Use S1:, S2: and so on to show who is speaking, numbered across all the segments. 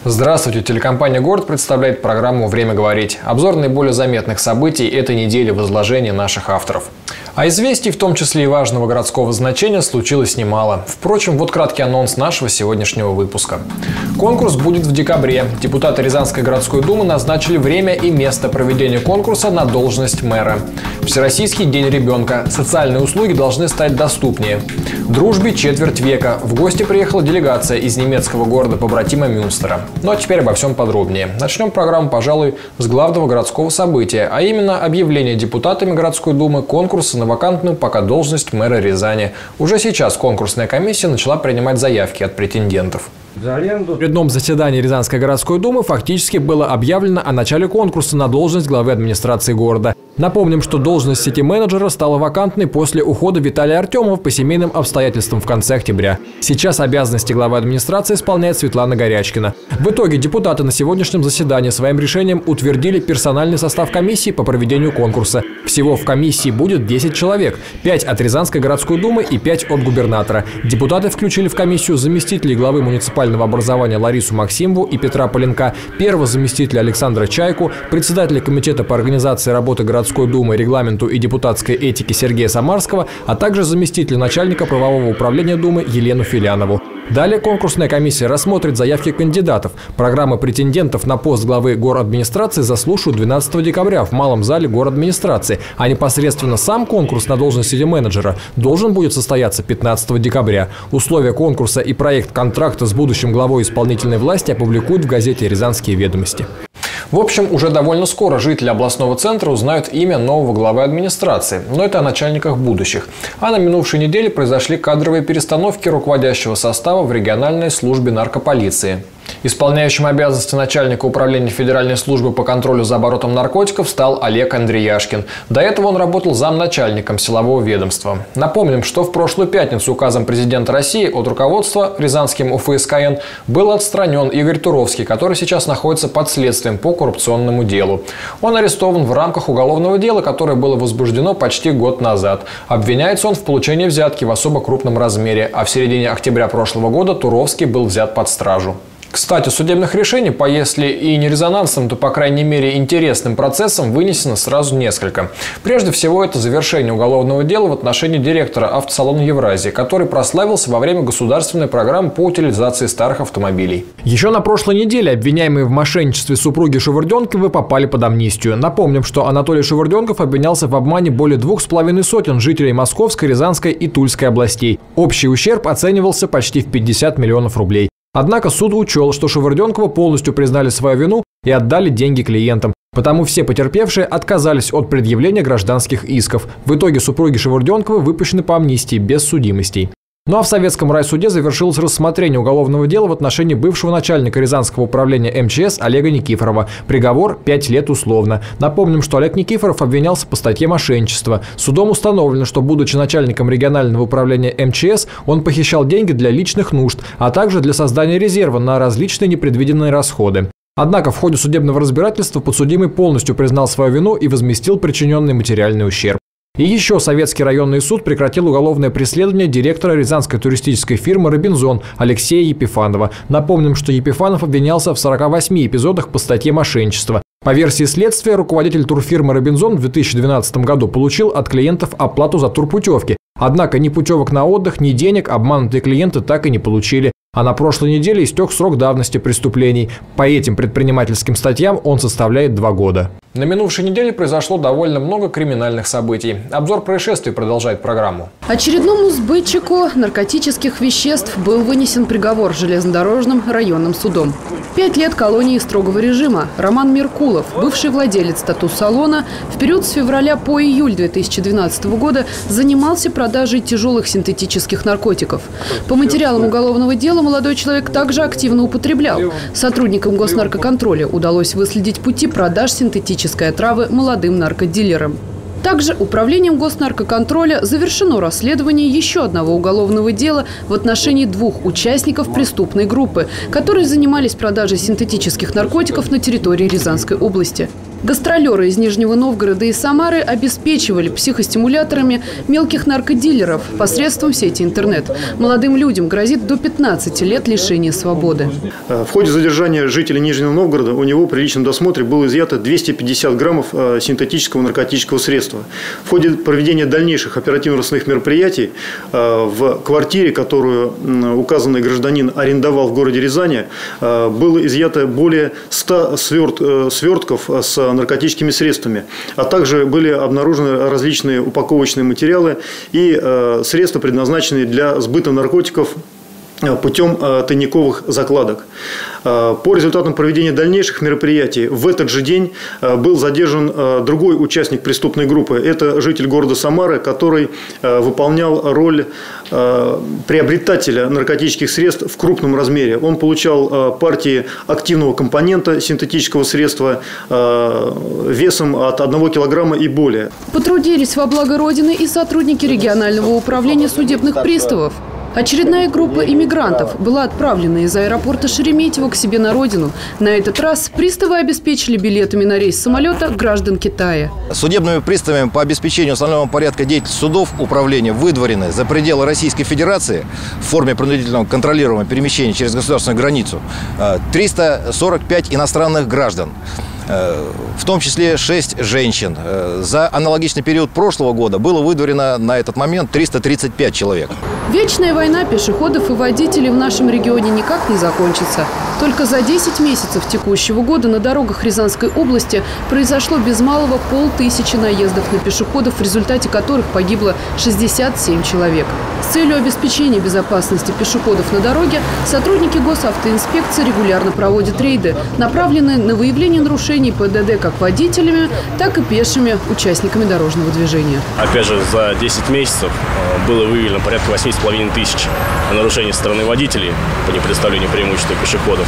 S1: Здравствуйте! Телекомпания «Город» представляет программу «Время говорить». Обзор наиболее заметных событий этой недели в изложении наших авторов. А известий, в том числе и важного городского значения, случилось немало. Впрочем, вот краткий анонс нашего сегодняшнего выпуска. Конкурс будет в декабре. Депутаты Рязанской городской думы назначили время и место проведения конкурса на должность мэра. Всероссийский день ребенка. Социальные услуги должны стать доступнее. Дружбе четверть века. В гости приехала делегация из немецкого города-побратима Мюнстера. Ну а теперь обо всем подробнее. Начнем программу, пожалуй, с главного городского события, а именно объявление депутатами городской думы конкурса на вакантную пока должность мэра Рязани. Уже сейчас конкурсная комиссия начала принимать заявки от претендентов. В очередном заседании Рязанской городской думы фактически было объявлено о начале конкурса на должность главы администрации города. Напомним, что должность сити-менеджера стала вакантной после ухода Виталия Артемова по семейным обстоятельствам в конце октября. Сейчас обязанности главы администрации исполняет Светлана Горячкина. В итоге депутаты на сегодняшнем заседании своим решением утвердили персональный состав комиссии по проведению конкурса. Всего в комиссии будет 10 человек, 5 от Рязанской городской думы и 5 от губернатора. Депутаты включили в комиссию заместителей главы муниципального образования Ларису Максимову и Петра Поленка, первого заместителя Александра Чайку, председателя комитета по организации работы городской думы, регламенту и депутатской этике Сергея Самарского, а также заместителя начальника правового управления думы Елену Филянову. Далее конкурсная комиссия рассмотрит заявки кандидатов. Программы претендентов на пост главы горадминистрации заслушают 12 декабря в Малом зале горадминистрации, а непосредственно сам конкурс на должность сити-менеджера должен будет состояться 15 декабря. Условия конкурса и проект контракта с будущим главой исполнительной власти опубликуют в газете «Рязанские ведомости». В общем, уже довольно скоро жители областного центра узнают имя нового главы администрации. Но это о начальниках будущих. А на минувшей неделе произошли кадровые перестановки руководящего состава в региональной службе наркополиции. Исполняющим обязанности начальника управления Федеральной службы по контролю за оборотом наркотиков стал Олег Андреяшкин. До этого он работал замначальником силового ведомства. Напомним, что в прошлую пятницу указом президента России от руководства Рязанским УФСКН был отстранен Игорь Туровский, который сейчас находится под следствием по коррупционному делу. Он арестован в рамках уголовного дела, которое было возбуждено почти год назад. Обвиняется он в получении взятки в особо крупном размере, а в середине октября прошлого года Туровский был взят под стражу. Кстати, судебных решений по, если и не резонансным, то, по крайней мере, интересным процессам вынесено сразу несколько. Прежде всего, это завершение уголовного дела в отношении директора автосалона «Евразия», который прославился во время государственной программы по утилизации старых автомобилей. Еще на прошлой неделе обвиняемые в мошенничестве супруги Шеварденковы попали под амнистию. Напомним, что Анатолий Шеварденков обвинялся в обмане более 2,5 жителей Московской, Рязанской и Тульской областей. Общий ущерб оценивался почти в 50 миллионов рублей. Однако суд учел, что Шеварденкова полностью признали свою вину и отдали деньги клиентам. Потому все потерпевшие отказались от предъявления гражданских исков. В итоге супруги Шеварденковы выпущены по амнистии без судимостей. Ну а в Советском райсуде завершилось рассмотрение уголовного дела в отношении бывшего начальника Рязанского управления МЧС Олега Никифорова. Приговор 5 лет условно. Напомним, что Олег Никифоров обвинялся по статье мошенничества. Судом установлено, что, будучи начальником регионального управления МЧС, он похищал деньги для личных нужд, а также для создания резерва на различные непредвиденные расходы. Однако в ходе судебного разбирательства подсудимый полностью признал свою вину и возместил причиненный материальный ущерб. И еще Советский районный суд прекратил уголовное преследование директора рязанской туристической фирмы «Робинзон» Алексея Епифанова. Напомним, что Епифанов обвинялся в 48 эпизодах по статье мошенничества. По версии следствия, руководитель турфирмы «Робинзон» в 2012 году получил от клиентов оплату за турпутевки. Однако ни путевок на отдых, ни денег обманутые клиенты так и не получили. А на прошлой неделе истек срок давности преступлений. По этим предпринимательским статьям он составляет 2 года. На минувшей неделе произошло довольно много криминальных событий. Обзор происшествий продолжает программу.
S2: Очередному сбытчику наркотических веществ был вынесен приговор железнодорожным районным судом. 5 лет колонии строгого режима. Роман Меркулов, бывший владелец тату-салона, в период с февраля по июль 2012 года занимался продажей тяжелых синтетических наркотиков. По материалам уголовного дела молодой человек также активно употреблял. Сотрудникам госнаркоконтроля удалось выследить пути продаж синтетической отравы молодым наркодилерам. Также управлением госнаркоконтроля завершено расследование еще одного уголовного дела в отношении 2 участников преступной группы, которые занимались продажей синтетических наркотиков на территории Рязанской области. Гастролеры из Нижнего Новгорода и Самары обеспечивали психостимуляторами мелких наркодилеров посредством сети интернет. Молодым людям грозит до 15 лет лишения свободы.
S3: В ходе задержания жителя Нижнего Новгорода у него при личном досмотре было изъято 250 граммов синтетического наркотического средства. В ходе проведения дальнейших оперативно-розыскных мероприятий в квартире, которую указанный гражданин арендовал в городе Рязани, было изъято более 100 свертков с наркотическими средствами, а также были обнаружены различные упаковочные материалы и средства, предназначенные для сбыта наркотиков путем тайниковых закладок. По результатам проведения дальнейших мероприятий в этот же день был задержан другой участник преступной группы. Это житель города Самары, который выполнял роль приобретателя наркотических средств в крупном размере. Он получал партии активного компонента синтетического средства весом от 1 килограмма и более.
S2: Потрудились во благо Родины и сотрудники регионального управления судебных приставов. Очередная группа иммигрантов была отправлена из аэропорта Шереметьево к себе на родину. На этот раз приставы обеспечили билетами на рейс самолета граждан Китая.
S4: Судебными приставами по обеспечению установленного порядка деятельности судов управления выдворены за пределы Российской Федерации в форме принудительного контролируемого перемещения через государственную границу 345 иностранных граждан, в том числе 6 женщин. За аналогичный период прошлого года было выдворено на этот момент 335 человек.
S2: Вечная война пешеходов и водителей в нашем регионе никак не закончится. Только за 10 месяцев текущего года на дорогах Рязанской области произошло без малого 500 наездов на пешеходов, в результате которых погибло 67 человек. С целью обеспечения безопасности пешеходов на дороге сотрудники госавтоинспекции регулярно проводят рейды, направленные на выявление нарушений ПДД как водителями, так и пешими участниками дорожного движения.
S5: Опять же, за 10 месяцев было выявлено порядка 8,5 тысяч нарушений со стороны водителей по непредоставлению преимущества пешеходов.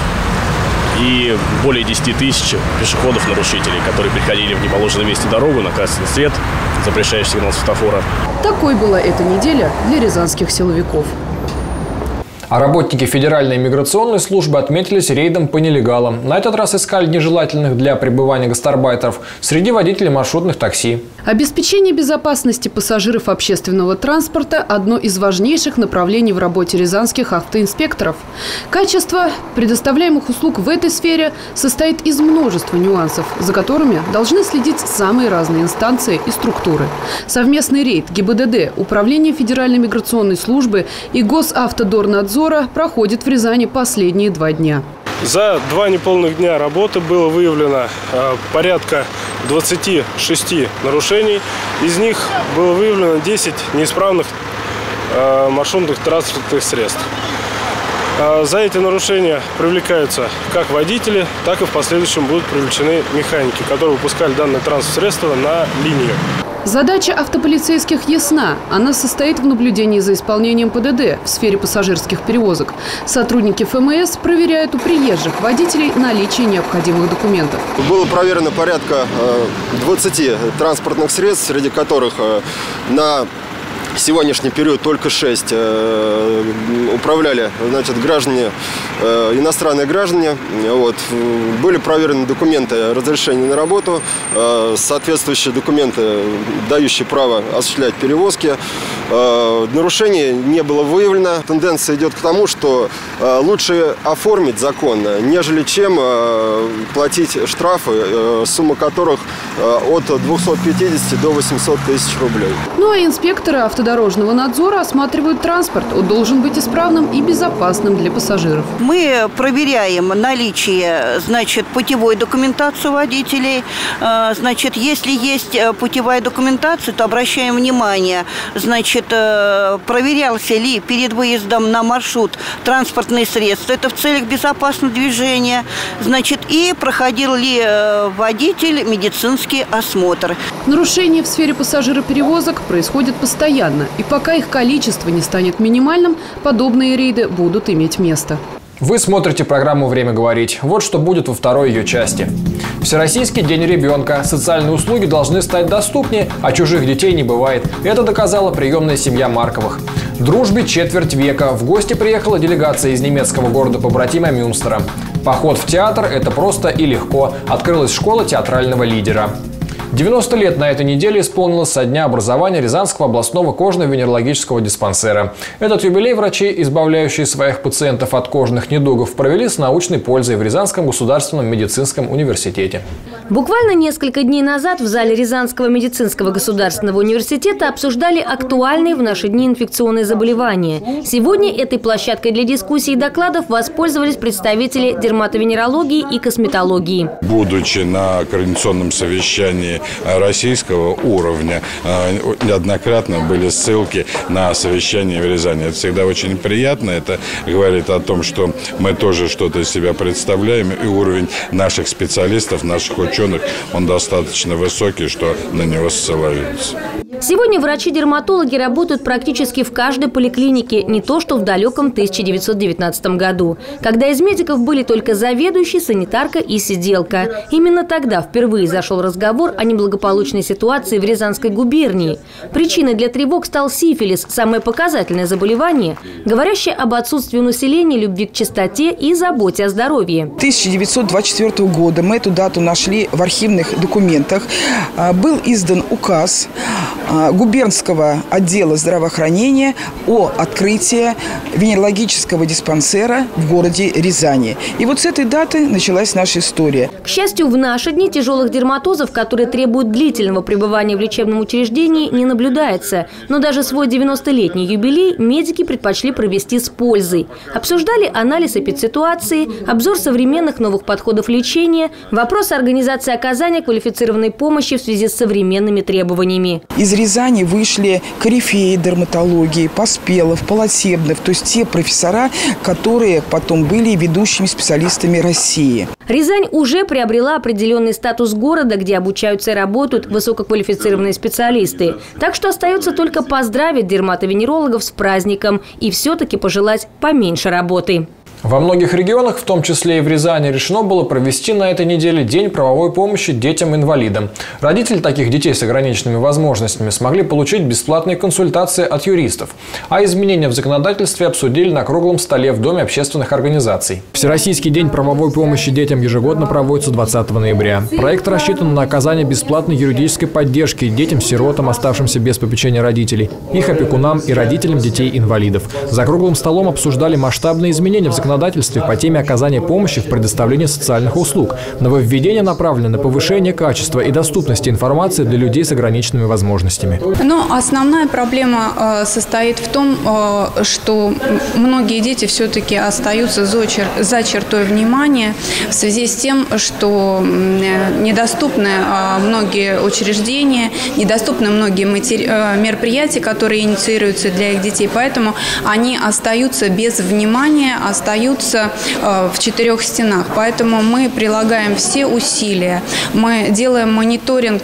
S5: И более 10 тысяч пешеходов-нарушителей, которые приходили в неположенном месте дорогу на красный свет, запрещающий сигнал светофора.
S2: Такой была эта неделя для рязанских силовиков.
S1: А работники Федеральной миграционной службы отметились рейдом по нелегалам. На этот раз искали нежелательных для пребывания гастарбайтеров среди водителей маршрутных такси.
S2: Обеспечение безопасности пассажиров общественного транспорта – одно из важнейших направлений в работе рязанских автоинспекторов. Качество предоставляемых услуг в этой сфере состоит из множества нюансов, за которыми должны следить самые разные инстанции и структуры. Совместный рейд ГИБДД, Управление Федеральной миграционной службы и Госавтодорнадзора проходит в Рязани последние 2 дня.
S6: За 2 неполных дня работы было выявлено порядка 26 нарушений. Из них было выявлено 10 неисправных маршрутных транспортных средств. За эти нарушения привлекаются как водители, так и в последующем будут привлечены механики, которые выпускали данное транспортное средство на линию.
S2: Задача автополицейских ясна. Она состоит в наблюдении за исполнением ПДД в сфере пассажирских перевозок. Сотрудники ФМС проверяют у приезжих водителей наличие необходимых документов.
S7: Было проверено порядка 20 транспортных средств, среди которых на сегодняшний период только 6 управляли, значит, граждане, иностранные граждане. Вот. Были проверены документы разрешения на работу, соответствующие документы, дающие право осуществлять перевозки. Нарушений не было выявлено. Тенденция идет к тому, что лучше оформить законно, нежели чем платить штрафы, сумма которых от 250 до 800 тысяч рублей.
S2: Ну а инспекторы автодорожного надзора осматривают транспорт. Он должен быть исправным и безопасным для пассажиров.
S8: Мы проверяем наличие, значит, путевой документации водителей. Значит, если есть путевая документация, то обращаем внимание, значит, проверялся ли перед выездом на маршрут транспортные средства. Это в целях безопасного движения. Значит, и проходил ли водитель медицинский осмотр.
S2: Нарушения в сфере пассажироперевозок происходят постоянно. И пока их количество не станет минимальным, подобные рейды будут иметь место.
S1: Вы смотрите программу «Время говорить». Вот что будет во второй ее части. Всероссийский день ребенка. Социальные услуги должны стать доступнее, а чужих детей не бывает. Это доказала приемная семья Марковых. Дружбе четверть века. В гости приехала делегация из немецкого города-побратима Мюнстера. Поход в театр – это просто и легко. Открылась школа театрального лидера. 90 лет на этой неделе исполнилось со дня образования Рязанского областного кожно-венерологического диспансера. Этот юбилей врачи, избавляющие своих пациентов от кожных недугов, провели с научной пользой в Рязанском государственном медицинском университете.
S9: Буквально несколько дней назад в зале Рязанского медицинского государственного университета обсуждали актуальные в наши дни инфекционные заболевания. Сегодня этой площадкой для дискуссий и докладов воспользовались представители дерматовенерологии и косметологии.
S10: Будучи на координационном совещании российского уровня, неоднократно были ссылки на совещание в Рязани. Это всегда очень приятно. Это говорит о том, что мы тоже что-то из себя представляем. И уровень наших специалистов, наших ученых, он достаточно высокий, что на него ссылаются.
S9: Сегодня врачи-дерматологи работают практически в каждой поликлинике, не то что в далеком 1919 году, когда из медиков были только заведующий, санитарка и сиделка. Именно тогда впервые зашел разговор о неблагополучной ситуации в Рязанской губернии. Причиной для тревог стал сифилис, самое показательное заболевание, говорящее об отсутствии у населения любви к чистоте и заботе о здоровье.
S11: 1924 года, мы эту дату нашли в архивных документах, был издан указ губернского отдела здравоохранения о открытии венерологического диспансера в городе Рязани. И вот с этой даты началась наша история.
S9: К счастью, в наши дни тяжелых дерматозов, которые требуют длительного пребывания в лечебном учреждении, не наблюдается. Но даже свой 90-летний юбилей медики предпочли провести с пользой. Обсуждали анализ эпидситуации, обзор современных новых подходов лечения, вопросы организации оказания квалифицированной помощи в связи с современными требованиями.
S11: Из Рязани вышли корифеи дерматологии, Поспелов, Полосебнов, то есть те профессора, которые потом были ведущими специалистами России.
S9: Рязань уже приобрела определенный статус города, где обучаются и работают высококвалифицированные специалисты. Так что остается только поздравить дерматовенерологов с праздником и все-таки пожелать поменьше работы.
S1: Во многих регионах, в том числе и в Рязани, решено было провести на этой неделе День правовой помощи детям-инвалидам. Родители таких детей с ограниченными возможностями смогли получить бесплатные консультации от юристов. А изменения в законодательстве обсудили на круглом столе в Доме общественных организаций. Всероссийский день правовой помощи детям ежегодно проводится 20 ноября. Проект рассчитан на оказание бесплатной юридической поддержки детям-сиротам, оставшимся без попечения родителей, их опекунам и родителям детей-инвалидов. За круглым столом обсуждали масштабные изменения в законодательстве по теме оказания помощи в предоставлении социальных услуг. Нововведения направлены на повышение качества и доступности информации для людей с ограниченными возможностями.
S12: Но основная проблема состоит в том, что многие дети все-таки остаются за чертой внимания в связи с тем, что недоступны многие учреждения, недоступны многие мероприятия, которые инициируются для их детей. Поэтому они остаются без внимания, остаются в четырех стенах. Поэтому мы прилагаем все усилия. Мы делаем мониторинг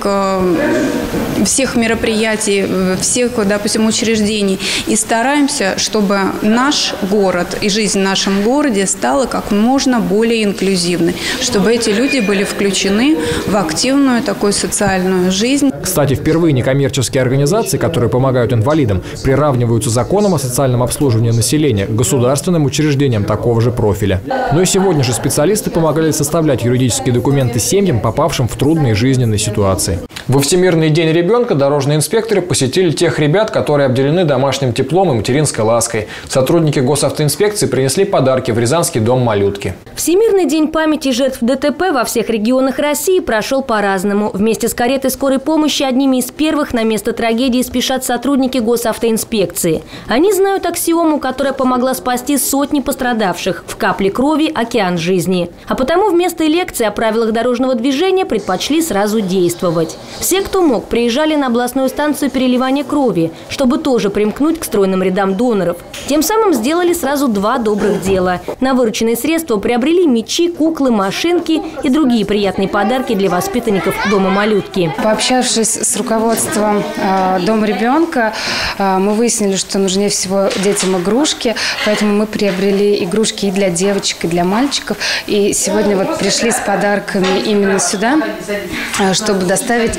S12: всех мероприятий, всех, допустим, учреждений и стараемся, чтобы наш город и жизнь в нашем городе стала как можно более инклюзивной, чтобы эти люди были включены в активную такую социальную жизнь.
S1: Кстати, впервые некоммерческие организации, которые помогают инвалидам, приравниваются законом о социальном обслуживании населения к государственным учреждениям такого же профиля. Но и сегодня же специалисты помогали составлять юридические документы семьям, попавшим в трудные жизненные ситуации. Во Всемирный день ребенка дорожные инспекторы посетили тех ребят, которые обделены домашним теплом и материнской лаской. Сотрудники госавтоинспекции принесли подарки в Рязанский дом малютки.
S9: Всемирный день памяти жертв ДТП во всех регионах России прошел по-разному. Вместе с каретой скорой помощи одними из первых на место трагедии спешат сотрудники госавтоинспекции. Они знают аксиому, которая помогла спасти сотни пострадавших. В капле крови – океан жизни. А потому вместо лекции о правилах дорожного движения предпочли сразу действовать. Все, кто мог, приезжали на областную станцию переливания крови, чтобы тоже примкнуть к стройным рядам доноров. Тем самым сделали сразу два добрых дела. На вырученные средства приобрели мячи, куклы, машинки и другие приятные подарки для воспитанников Дома малютки.
S13: Пообщавшись с руководством Дома ребенка, мы выяснили, что нужнее всего детям игрушки, поэтому мы приобрели игрушки и для девочек, и для мальчиков. И сегодня вот пришли с подарками именно сюда, чтобы доставить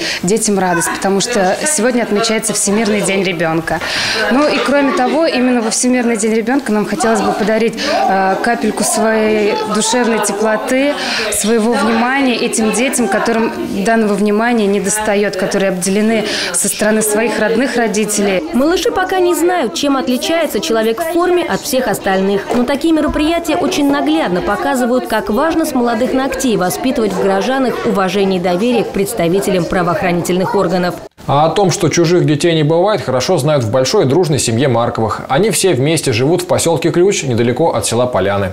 S13: детям радость, потому что сегодня отмечается Всемирный день ребенка. Ну и кроме того, именно во Всемирный день ребенка нам хотелось бы подарить капельку своей душевной теплоты, своего внимания этим детям, которым данного внимания не достает, которые обделены со стороны своих родных родителей.
S9: Малыши пока не знают, чем отличается человек в форме от всех остальных. Но такие мероприятия очень наглядно показывают, как важно с молодых ногтей воспитывать в горожанах уважение и доверие к представителям правоохранительных органов.
S1: А о том, что чужих детей не бывает, хорошо знают в большой дружной семье Марковых. Они все вместе живут в поселке Ключ, недалеко от села Поляны.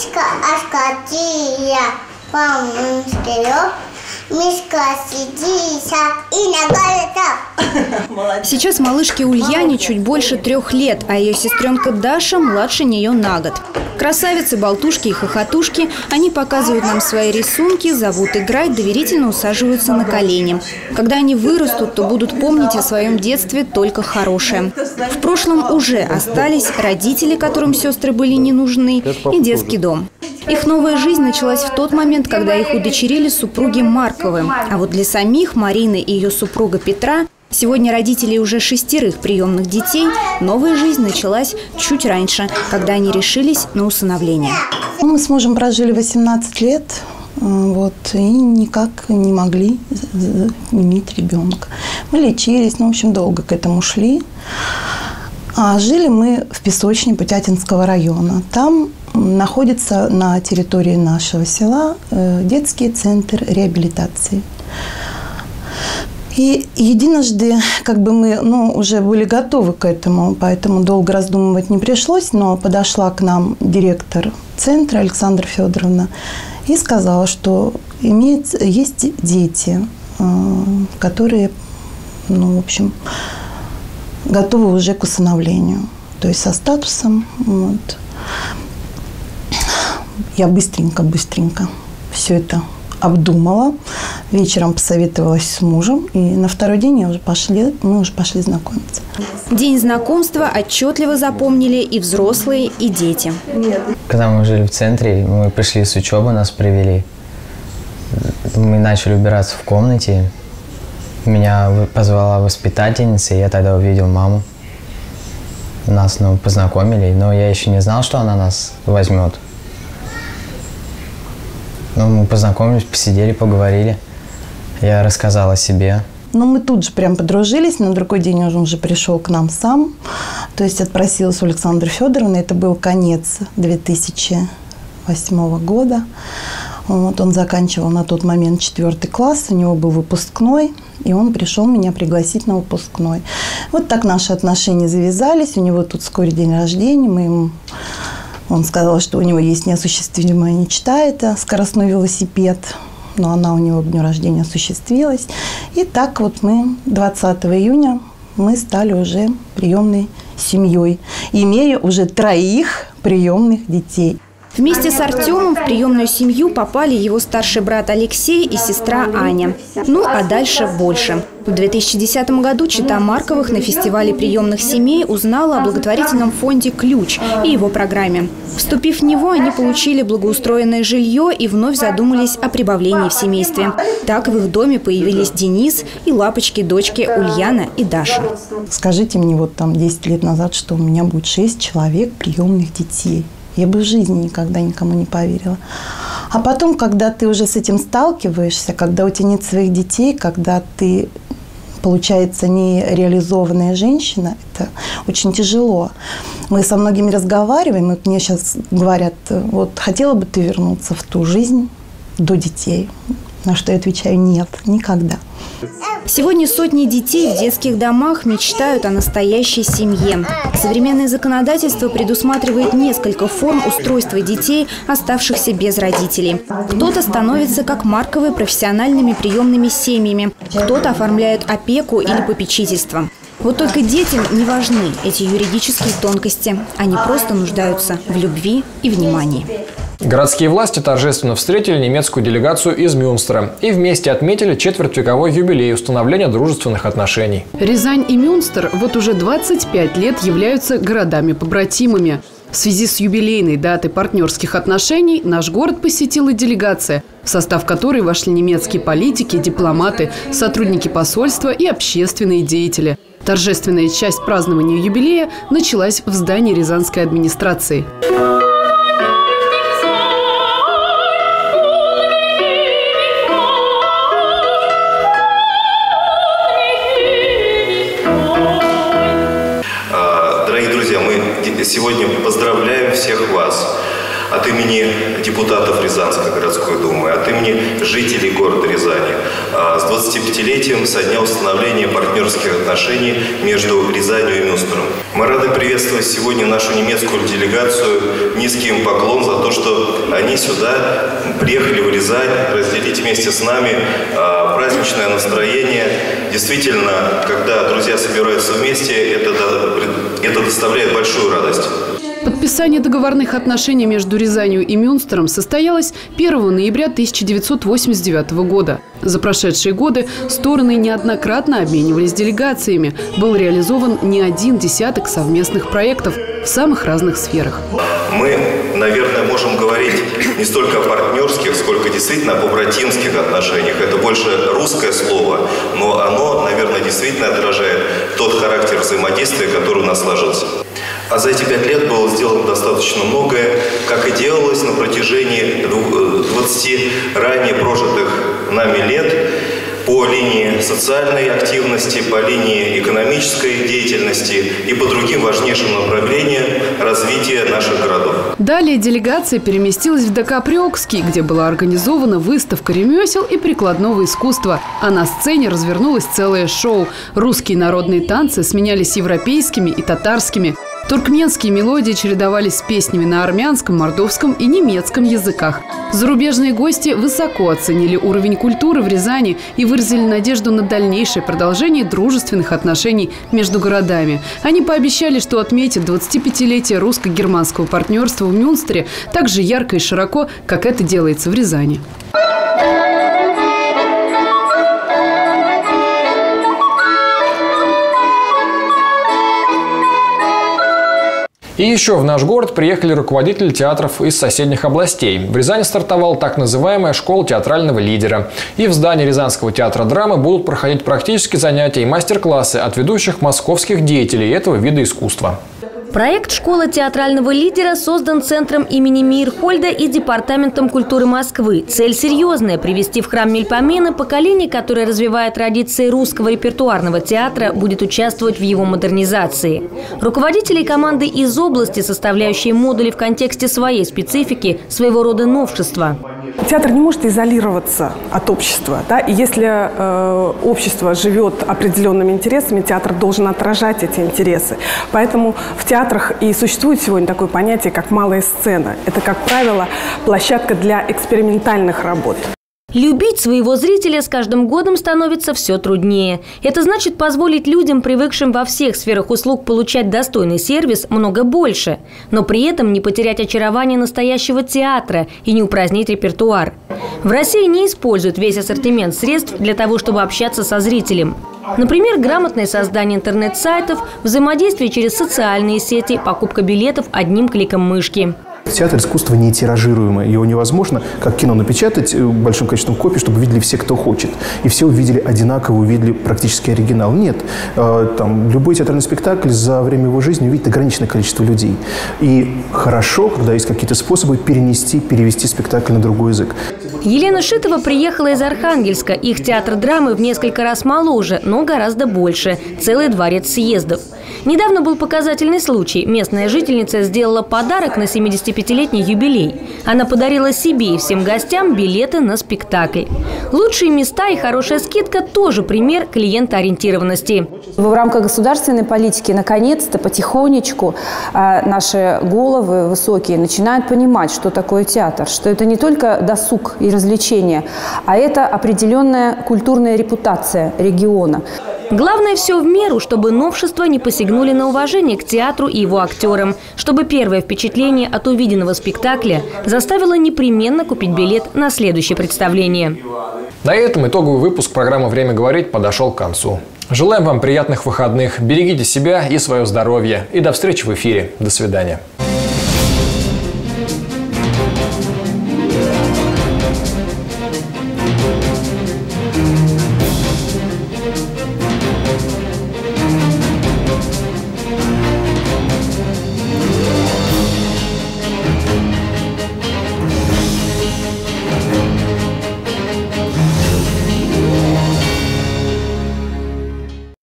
S14: Сейчас малышке Ульяне чуть больше 3 лет, а ее сестренка Даша младше нее на год. Красавицы, болтушки и хохотушки, они показывают нам свои рисунки, зовут играть, доверительно усаживаются на колени. Когда они вырастут, то будут помнить о своем детстве только хорошее. В прошлом уже остались родители, которым сестры были не нужны, и детский дом. Их новая жизнь началась в тот момент, когда их удочерили супруги Марковы. А вот для самих Марины и ее супруга Петра, сегодня родителей уже 6 приемных детей, новая жизнь началась чуть раньше, когда они решились на усыновление.
S15: Мы с мужем прожили 18 лет и никак не могли иметь ребенка. Мы лечились, в общем, долго к этому шли. А жили мы в Песочне Путятинского района. Там находится на территории нашего села детский центр реабилитации. И единожды мы уже были готовы к этому, поэтому долго раздумывать не пришлось, но подошла к нам директор центра Александра Федоровна и сказала, что есть дети, которые, готовы уже к усыновлению, то есть со статусом. Я быстренько все это обдумала, вечером посоветовалась с мужем, и на второй день мы уже пошли знакомиться.
S14: День знакомства отчетливо запомнили и взрослые, и дети.
S16: Когда мы жили в центре, мы пришли с учебы, нас привели. Мы начали убираться в комнате. Меня позвала воспитательница, и я тогда увидел маму. Нас познакомили, но я еще не знал, что она нас возьмет. Мы познакомились, посидели, поговорили. Я рассказал о себе.
S15: Мы тут же прям подружились. На другой день он уже пришел к нам сам. То есть отпросилась у Александры Федоровны. Это был конец 2008 года. Он заканчивал на тот момент 4 класс. У него был выпускной. И он пришел меня пригласить на выпускной. Вот так наши отношения завязались. У него тут вскоре день рождения. Он сказал, что у него есть неосуществимая мечта, это скоростной велосипед. Но она у него к дню рождения осуществилась. И так мы 20 июня мы стали уже приемной семьей, имея уже 3 приемных детей.
S14: Вместе с Артемом в приемную семью попали его старший брат Алексей и сестра Аня. А дальше больше. В 2010 году чета Марковых на фестивале приемных семей узнала о благотворительном фонде «Ключ» и его программе. Вступив в него, они получили благоустроенное жилье и вновь задумались о прибавлении в семействе. Так в их доме появились Денис и лапочки-дочки Ульяна и Даша.
S15: Скажите мне 10 лет назад, что у меня будет 6 человек приемных детей. Я бы в жизни никогда никому не поверила. А потом, когда ты уже с этим сталкиваешься, когда у тебя нет своих детей, когда ты, получается, нереализованная женщина, это очень тяжело. Мы со многими разговариваем, и мне сейчас говорят, хотела бы ты вернуться в ту жизнь до детей? На что я отвечаю, нет, никогда.
S14: Сегодня сотни детей в детских домах мечтают о настоящей семье. Современное законодательство предусматривает несколько форм устройства детей, оставшихся без родителей. Кто-то становится, как Марковы, профессиональными приемными семьями, кто-то оформляет опеку или попечительство. Вот только детям не важны эти юридические тонкости. Они просто нуждаются в любви и внимании.
S1: Городские власти торжественно встретили немецкую делегацию из Мюнстера и вместе отметили четвертьвековой юбилей установления дружественных отношений.
S2: Рязань и Мюнстер вот уже 25 лет являются городами-побратимами. В связи с юбилейной датой партнерских отношений наш город посетила делегация, в состав которой вошли немецкие политики, дипломаты, сотрудники посольства и общественные деятели. Торжественная часть празднования юбилея началась в здании Рязанской администрации.
S17: Дорогие друзья, мы сегодня поздравляем всех вас от имени депутатов Рязанской городской думы, от имени жителей города Рязани с 25-летием со дня установления партнерских отношений между Рязанью и Мюнстером. Мы рады приветствовать сегодня нашу немецкую делегацию. Низкий им поклон за то, что они сюда приехали в Рязань разделить вместе с нами праздничное настроение. Действительно, когда друзья собираются вместе, это доставляет большую радость.
S2: Подписание договорных отношений между Рязанью и Мюнстером состоялось 1 ноября 1989 года. За прошедшие годы стороны неоднократно обменивались делегациями. Был реализован не один десяток совместных проектов в самых разных сферах.
S17: Мы, наверное, можем говорить не столько о партнерских, сколько действительно о побратимских отношениях. Это больше русское слово, но оно, наверное, действительно отражает тот характер взаимодействия, который у нас сложился. А за эти 5 лет было сделано достаточно многое, как и делалось на протяжении 20 ранее прожитых нами лет по линии социальной активности, по линии экономической деятельности и по другим важнейшим направлениям развития наших городов.
S2: Далее делегация переместилась в ДК «Приокский», где была организована выставка ремесел и прикладного искусства. А на сцене развернулось целое шоу. Русские народные танцы сменялись европейскими и татарскими. Туркменские мелодии чередовались с песнями на армянском, мордовском и немецком языках. Зарубежные гости высоко оценили уровень культуры в Рязани и выразили надежду на дальнейшее продолжение дружественных отношений между городами. Они пообещали, что отметят 25-летие русско-германского партнерства в Мюнстере так же ярко и широко, как это делается в Рязани.
S1: И еще в наш город приехали руководители театров из соседних областей. В Рязани стартовала так называемая школа театрального лидера. И в здании Рязанского театра драмы будут проходить практические занятия и мастер-классы от ведущих московских деятелей этого вида искусства.
S9: Проект «Школа театрального лидера» создан Центром имени Мейерхольда и Департаментом культуры Москвы. Цель серьезная – привести в храм Мельпомена поколение, которое развивает традиции русского репертуарного театра, будет участвовать в его модернизации. Руководители команды из области, составляющие модули в контексте своей специфики, своего рода новшества.
S18: Театр не может изолироваться от общества. Да? И если общество живет определенными интересами, театр должен отражать эти интересы. Поэтому в театрах и существует сегодня такое понятие, как малая сцена. Это, как правило, площадка для экспериментальных работ.
S9: Любить своего зрителя с каждым годом становится все труднее. Это значит позволить людям, привыкшим во всех сферах услуг получать достойный сервис, много больше. Но при этом не потерять очарование настоящего театра и не упразднить репертуар. В России не используют весь ассортимент средств для того, чтобы общаться со зрителем. Например, грамотное создание интернет-сайтов, взаимодействие через социальные сети, покупка билетов одним кликом мышки.
S19: Театр искусства не тиражируемое. Его невозможно, как кино, напечатать большим количеством копий, чтобы видели все, кто хочет. И все увидели одинаково, увидели практически оригинал. Нет. Любой театральный спектакль за время его жизни увидит ограниченное количество людей. И хорошо, когда есть какие-то способы перевести спектакль на другой язык.
S9: Елена Шитова приехала из Архангельска. Их театр драмы в несколько раз моложе, но гораздо больше. Целый дворец съездов. Недавно был показательный случай. Местная жительница сделала подарок на 75-летний юбилей. Она подарила себе и всем гостям билеты на спектакль. Лучшие места и хорошая скидка – тоже пример клиентоориентированности.
S20: В рамках государственной политики наконец-то потихонечку наши головы высокие начинают понимать, что такое театр. Что это не только досуг и развлечения, а это определенная культурная репутация региона.
S9: Главное все в меру, чтобы новшества не посягнули на уважение к театру и его актерам, чтобы первое впечатление от увиденного спектакля заставило непременно купить билет на следующее представление.
S1: На этом итоговый выпуск программы «Время говорить» подошел к концу. Желаем вам приятных выходных, берегите себя и свое здоровье. И до встречи в эфире. До свидания.